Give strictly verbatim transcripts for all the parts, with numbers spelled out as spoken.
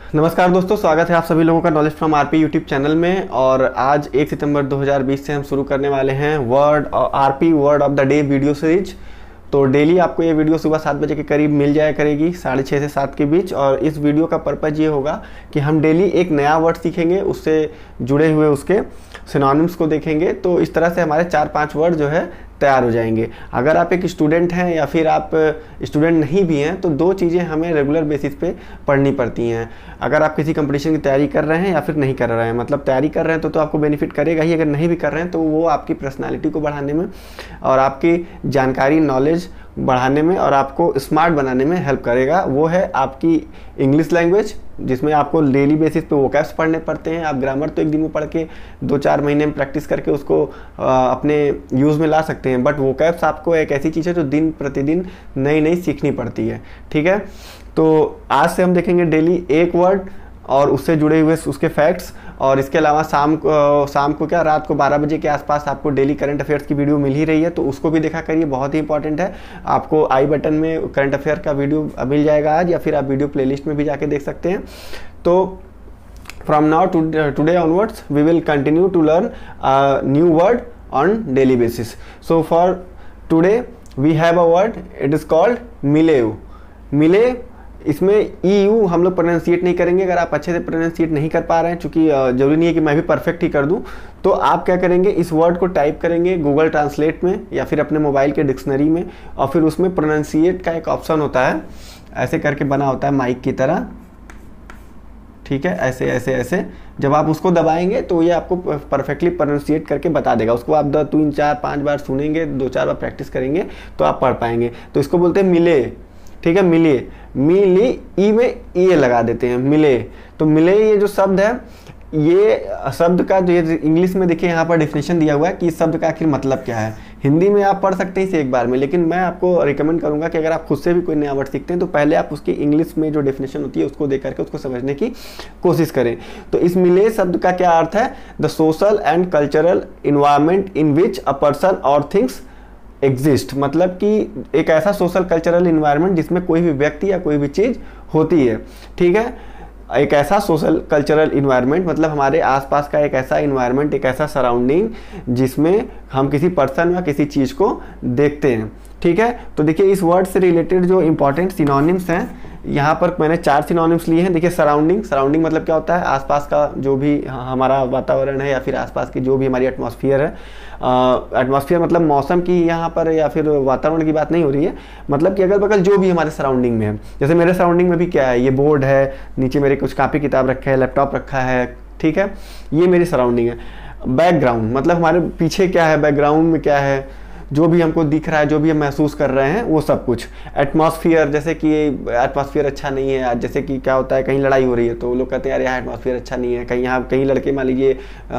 नमस्कार दोस्तों, स्वागत है आप सभी लोगों का knowledge from RP YouTube channel में। और आज एक सितंबर दो हज़ार बीस से हम शुरू करने वाले हैं word RP word of the day video series. तो डेली आपको ये वीडियो सुबह सात बजे के करीब मिल जाया करेगी, साढ़े छः से सात के बीच। और इस वीडियो का पर्पज़ ये होगा कि हम डेली एक नया वर्ड सीखेंगे, उससे जुड़े हुए उसके सिनोनिम्स को देखेंगे। तो इस तरह से हमारे चार पांच वर्ड जो है तैयार हो जाएंगे। अगर आप एक स्टूडेंट हैं या फिर आप स्टूडेंट नहीं भी हैं तो दो चीज़ें हमें रेगुलर बेसिस पे पढ़नी पड़ती हैं। अगर आप किसी कंपटीशन की तैयारी कर रहे हैं या फिर नहीं कर रहे हैं, मतलब तैयारी कर रहे हैं तो तो आपको बेनिफिट करेगा ही। अगर नहीं भी कर रहे हैं तो वो आपकी पर्सनालिटी को बढ़ाने में और आपकी जानकारी नॉलेज बढ़ाने में और आपको स्मार्ट बनाने में हेल्प करेगा। वो है आपकी इंग्लिश लैंग्वेज, जिसमें आपको डेली बेसिस पे वोकैब्स पढ़ने पड़ते हैं। आप ग्रामर तो एक दिन में पढ़ के दो चार महीने में प्रैक्टिस करके उसको आ, अपने यूज़ में ला सकते हैं, बट वोकैब्स आपको एक ऐसी चीज़ है जो दिन प्रतिदिन नई नई सीखनी पड़ती है। ठीक है, तो आज से हम देखेंगे डेली एक वर्ड और उससे जुड़े हुए उसके फैक्ट्स। और इसके अलावा शाम को शाम को क्या रात को बारह बजे के आसपास आपको डेली करंट अफेयर्स की वीडियो मिल ही रही है, तो उसको भी देखा करिए, बहुत ही इंपॉर्टेंट है। आपको आई बटन में करंट अफेयर का वीडियो मिल जाएगा आज, या फिर आप वीडियो प्लेलिस्ट में भी जाके देख सकते हैं। तो from now to today onwards we will continue to learn new word on daily basis. So for today we have a word, it is called milieu. Milieu, इसमें ई यू हम लोग प्रोनाउंसिएट नहीं करेंगे। अगर आप अच्छे से प्रोनाउंसिएट नहीं कर पा रहे हैं, चूंकि जरूरी नहीं है कि मैं भी परफेक्ट ही कर दूं, तो आप क्या करेंगे, इस वर्ड को टाइप करेंगे गूगल ट्रांसलेट में या फिर अपने मोबाइल के डिक्शनरी में, और फिर उसमें प्रोनाउंसिएट का एक ऑप्शन होता है, ऐसे करके बना होता है माइक की तरह। ठीक है, ऐसे ऐसे ऐसे जब आप उसको दबाएंगे तो ये आपको परफेक्टली प्रोनाउंसिएट करके बता देगा। उसको आप दो तीन चार पाँच बार सुनेंगे, दो चार बार प्रैक्टिस करेंगे तो आप पढ़ पाएंगे। तो इसको बोलते हैं मिले। ठीक है, मिले, मिली, ई में ये लगा देते हैं, मिले। तो मिले ये जो शब्द है, ये शब्द का जो ये इंग्लिश में देखिए यहाँ पर डेफिनेशन दिया हुआ है कि इस शब्द का आखिर मतलब क्या है। हिंदी में आप पढ़ सकते हैं इसे एक बार में, लेकिन मैं आपको रिकमेंड करूंगा कि अगर आप खुद से भी कोई नया वर्ड सीखते हैं तो पहले आप उसकी इंग्लिश में जो डेफिनेशन होती है उसको देख करके उसको समझने की कोशिश करें। तो इस मिले शब्द का क्या अर्थ है? The social and cultural environment in which a person और थिंग्स एग्जिस्ट। मतलब कि एक ऐसा सोशल कल्चरल इन्वायरमेंट जिसमें कोई भी व्यक्ति या कोई भी चीज़ होती है। ठीक है, एक ऐसा सोशल कल्चरल इन्वायरमेंट मतलब हमारे आसपास का एक ऐसा इन्वायरमेंट, एक ऐसा सराउंडिंग जिसमें हम किसी पर्सन या किसी चीज़ को देखते हैं। ठीक है, तो देखिए इस वर्ड से रिलेटेड जो इंपॉर्टेंट सिनोनिम्स हैं, यहाँ पर मैंने चार सिनोनिम्स लिए हैं। देखिए सराउंडिंग, सराउंडिंग मतलब क्या होता है? आसपास का जो भी हमारा वातावरण है या फिर आसपास की जो भी हमारी एटमॉस्फेयर है। एटमॉस्फेयर मतलब मौसम की यहाँ पर या फिर वातावरण की बात नहीं हो रही है, मतलब कि अगल बगल जो भी हमारे सराउंडिंग में है। जैसे मेरे सराउंडिंग में भी क्या है, ये बोर्ड है, नीचे मेरे कुछ कापी किताब रखा है, लैपटॉप रखा है। ठीक है, ये मेरी सराउंडिंग है। बैकग्राउंड मतलब हमारे पीछे क्या है, बैकग्राउंड में क्या है, जो भी हमको दिख रहा है, जो भी हम महसूस कर रहे हैं वो सब कुछ। एटमॉस्फेयर, जैसे कि एटमॉस्फेयर अच्छा नहीं है, जैसे कि क्या होता है कहीं लड़ाई हो रही है तो लोग कहते हैं यार यहाँ एटमॉस्फेयर अच्छा नहीं है। कहीं यहाँ कहीं लड़के मान लीजिए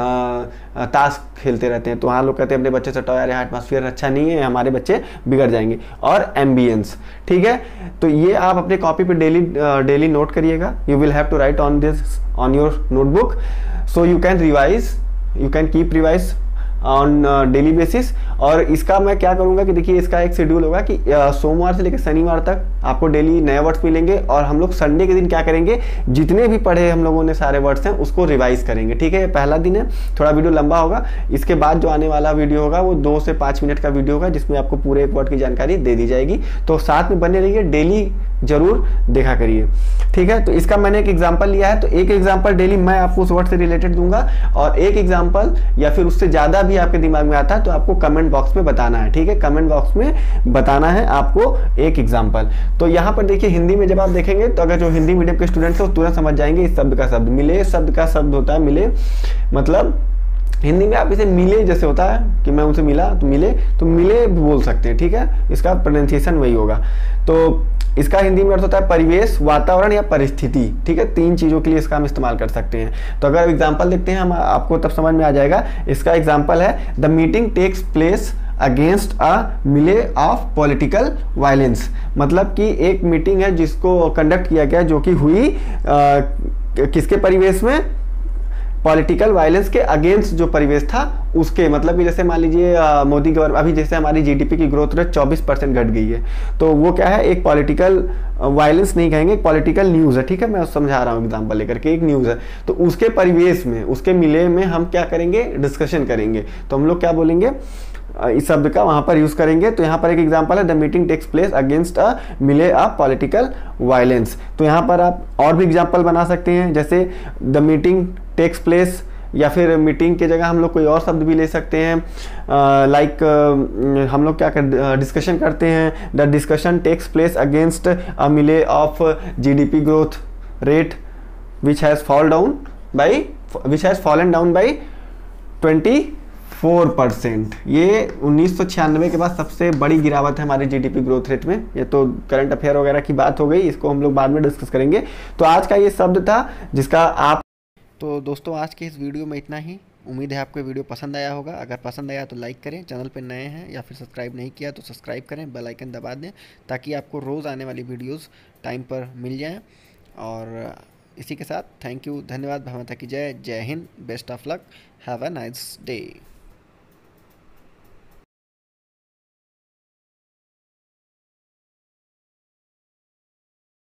ताश खेलते रहते हैं तो वहाँ लोग कहते हैं अपने बच्चे से, यार यहाँ एटमॉस्फेयर अच्छा नहीं है, हमारे बच्चे बिगड़ जाएंगे। और एम्बियंस, ठीक है, तो ये आप अपने कॉपी पे डेली डेली नोट करिएगा। You will have to write on this on your notebook, so you can revise, you can keep revise on daily basis. और इसका मैं क्या करूंगा कि देखिए इसका एक शेड्यूल होगा कि uh, सोमवार से लेकर शनिवार तक आपको डेली नए वर्ड्स मिलेंगे, और हम लोग संडे के दिन क्या करेंगे, जितने भी पढ़े हम लोगों ने सारे वर्ड्स हैं उसको रिवाइज करेंगे। ठीक है, पहला दिन है, थोड़ा वीडियो लंबा होगा। इसके बाद जो आने वाला वीडियो होगा वो दो से पाँच मिनट का वीडियो होगा जिसमें आपको पूरे एक वर्ड की जानकारी दे दी जाएगी। तो साथ में बने रहिए, डेली जरूर देखा करिए। ठीक है, तो इसका मैंने एक एग्जांपल लिया है, तो एक एग्जांपल डेली मैं आपको उस वर्ड से रिलेटेड दूंगा, और एक एग्जांपल या फिर उससे ज्यादा भी आपके दिमाग में आता है तो आपको कमेंट बॉक्स में बताना है। ठीक है, कमेंट बॉक्स में बताना है आपको एक एग्जांपल। तो यहाँ पर देखिए हिंदी में जब आप देखेंगे तो अगर जो हिंदी मीडियम के स्टूडेंट्स हैं वो तुरंत समझ जाएंगे इस शब्द का शब्द। मिले शब्द का शब्द होता है मिले, मतलब हिंदी में आप इसे मिले जैसे होता है कि मैं उनसे मिला तो मिले, तो मिले बोल सकते हैं। ठीक है, इसका प्रोनाउंसिएशन वही होगा। तो इसका हिंदी में अर्थ होता है परिवेश, वातावरण या परिस्थिति। ठीक है, तीन चीजों के लिए इसका हम इस्तेमाल कर सकते हैं। तो अगर एग्जांपल देखते हैं हम, आपको तब समझ में आ जाएगा। इसका एग्जांपल है the meeting takes place against a milieu of political violence. मतलब कि एक मीटिंग है जिसको कंडक्ट किया गया जो कि हुई आ, किसके परिवेश में, पॉलिटिकल वायलेंस के अगेंस्ट जो परिवेश था उसके, मतलब कि जैसे मान लीजिए मोदी गवर्नमेंट, अभी जैसे हमारी जीडीपी की ग्रोथ रेट चौबीस परसेंट घट गई है, तो वो क्या है, एक पॉलिटिकल वायलेंस नहीं कहेंगे, एक पॉलिटिकल न्यूज़ है, ठीक है, मैं समझा रहा हूँ एग्जांपल लेकर के, एक न्यूज़ है, तो उसके परिवेश में, उसके मिले में हम क्या करेंगे, डिस्कशन करेंगे, तो हम लोग क्या बोलेंगे, इस शब्द का वहां पर यूज करेंगे। तो यहाँ पर एक एग्जांपल है, the meeting takes place against a milieu a political violence. तो यहाँ पर आप और भी एग्जांपल बना सकते हैं, जैसे द मीटिंग टेक्स प्लेस, या फिर मीटिंग की जगह हम लोग कोई और शब्द भी ले सकते हैं, लाइक uh, like, uh, हम लोग क्या कर डिस्कशन uh, करते हैं, the discussion takes place against a milieu of GDP growth rate which has fall down by which has fallen down by twenty four percent. ये उन्नीस सौ छियानवे के बाद सबसे बड़ी गिरावट है हमारे जीडीपी ग्रोथ रेट में। ये तो करंट अफेयर वगैरह की बात हो गई, इसको हम लोग बाद में डिस्कस करेंगे। तो आज का ये शब्द था जिसका आप, तो दोस्तों आज के इस वीडियो में इतना ही। उम्मीद है आपको वीडियो पसंद आया होगा। अगर पसंद आया तो लाइक करें, चैनल पर नए हैं या फिर सब्सक्राइब नहीं किया तो सब्सक्राइब करें, बेल आइकन दबा दें ताकि आपको रोज़ आने वाली वीडियोस टाइम पर मिल जाएं। और इसी के साथ थैंक यू, धन्यवाद, भारत माता की जय, जय हिंद, best of luck, have a nice day.